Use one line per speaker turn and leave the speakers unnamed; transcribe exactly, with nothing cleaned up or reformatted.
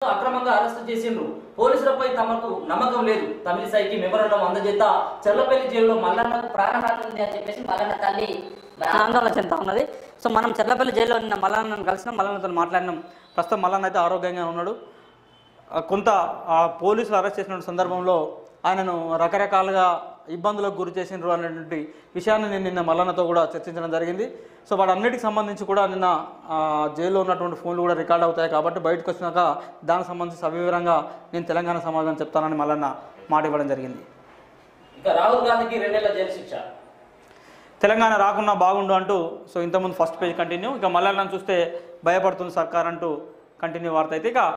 అక్రమంగా అరెస్టు చేసిండ్రు. పోలీసులపై తమకు నమ్మకం లేదు. తమిళిసైకి మెమోరాండం అందజేత చెర్లపల్లి జైల్లో మల్లన్నకు ప్రాణహాని ఉంది అని చెప్పేసి మల్లన్న తల్లి
ఆందోళన చెందుతా ఉన్నది. సో మనం చెర్లపల్లి జైల్లో నిన్న మల్లన్నను కలిసినాం, మల్లన్నతో మాట్లాడినాం. ప్రస్తుతం మల్లన్న అయితే ఆరోగ్యంగా ఉన్నాడు. కొంత పోలీసులు అరెస్ట్ చేసిన సందర్భంలో ఆయనను రకరకాలుగా ఇబ్బందులకు గురి చేసిండ్రు అనేటువంటి విషయాన్ని నేను నిన్న మల్లన్నతో కూడా చర్చించడం జరిగింది. సో వాటన్నిటికి సంబంధించి కూడా నిన్న జైల్లో ఉన్నటువంటి ఫోన్లు కూడా రికార్డ్ అవుతాయి కాబట్టి బయటకు వచ్చినాక దానికి సంబంధించి సవివరంగా నేను తెలంగాణ సమాజం చెప్తానని మల్లన్న మాట ఇవ్వడం జరిగింది.
ఇక రాహుల్ గాంధీకి రెండేళ్ల జైలు శిక్ష.
తెలంగాణ రాకున్నా బాగుండు అంటూ సో ఇంతకుముందు ఫస్ట్ పేజ్ కంటిన్యూ. ఇక మల్లన్నను చూస్తే భయపడుతుంది సర్కార్ అంటూ కంటిన్యూ వార్త అయితే ఇక